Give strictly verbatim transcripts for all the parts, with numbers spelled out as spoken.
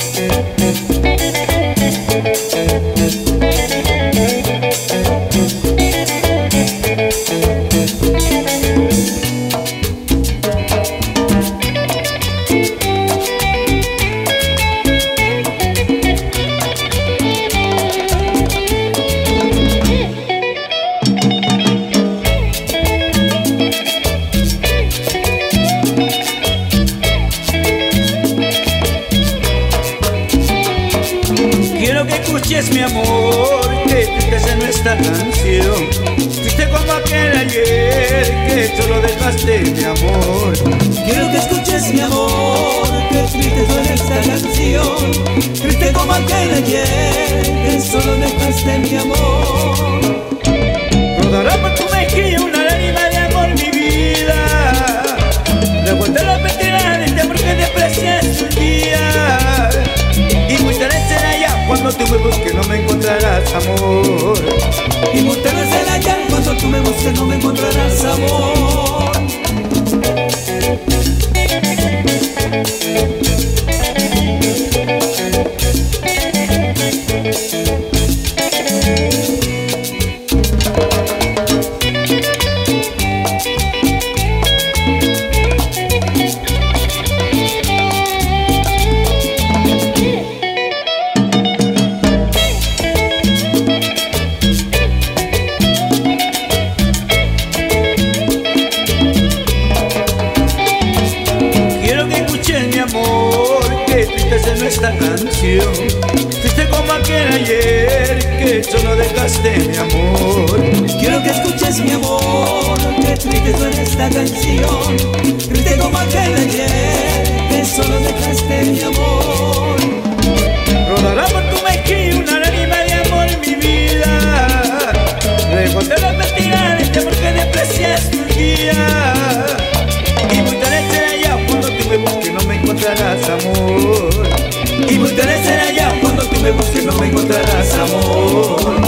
Quiero que escuches mi amor, que tristeza en esta canción. Triste como aquel ayer que solo dejaste mi amor. Quiero que escuches mi amor, que triste suena esta canción. Triste como aquel ayer que solo dejaste mi amor. Rodará por tu mejilla una lágrima de amor, mi vida. Revuelta la mentira de este amor que desprecias un día. Y muy tarde será ya cuando tú me busques no me encontrarás amor. Y muy tarde será ya cuando tú me busques no me encontrarás amor. Que triste en esta canción, triste como aquel ayer que solo dejaste mi amor. Quiero que escuches mi amor, que triste suena esta canción. Triste como aquel ayer que solo dejaste mi amor. Rodará por tu mejilla una lágrima de amor, mi vida. Recuerda la mentira de este amor que desprecias un día. Y muy tarde será ya cuando tú me busques no me encontrarás amor. Y muy tarde será ya cuando tú me busques no me encontrarás amor.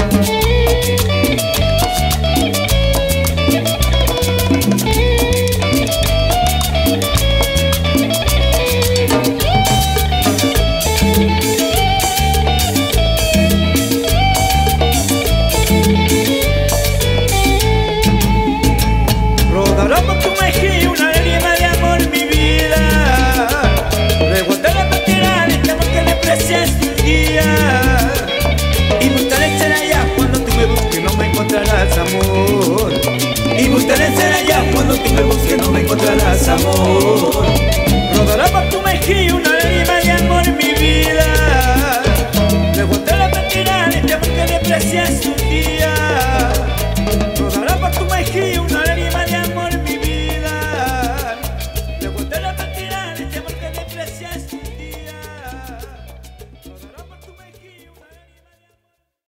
Rodará por tu mejilla una lágrima de amor, mi vida. Reguarda la mentira de este amor que desprecias un día. Y muy tarde será ya cuando tú me busques no me encontrarás amor. Y muy tarde será ya cuando tú me busques no me encontrarás amor. Rodará por tu mejilla una lágrima de amor, mi vida.